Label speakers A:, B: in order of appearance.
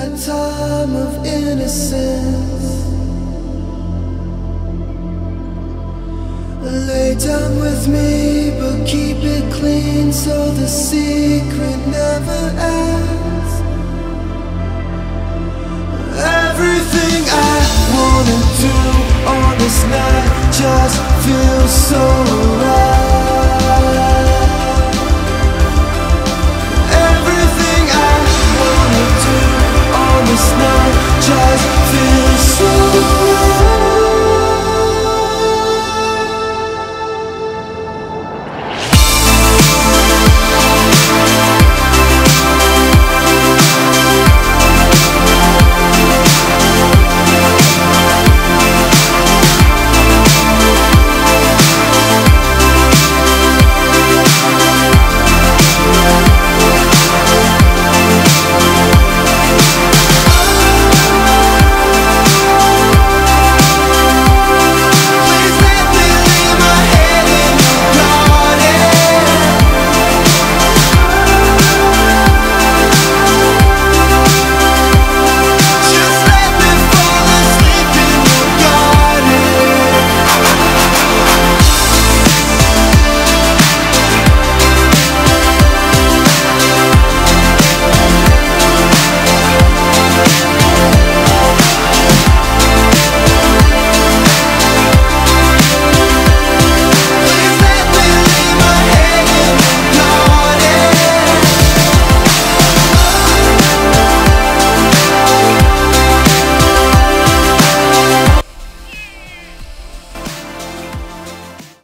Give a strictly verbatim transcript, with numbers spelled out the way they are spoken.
A: that time of innocence. Lay down with me, but keep it clean so the secret never ends. Everything I wanna do on this night just feels so right.